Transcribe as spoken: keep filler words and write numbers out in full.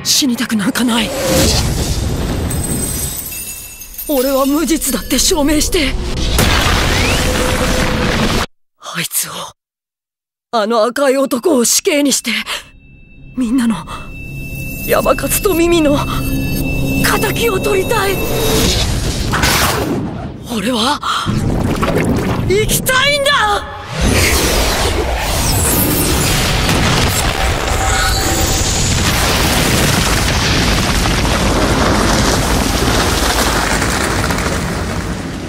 死にたくなんかない。俺は無実だって証明して、あいつを、あの赤い男を死刑にして、みんなの山勝と耳の敵を取りたい。俺は生きたいんだ。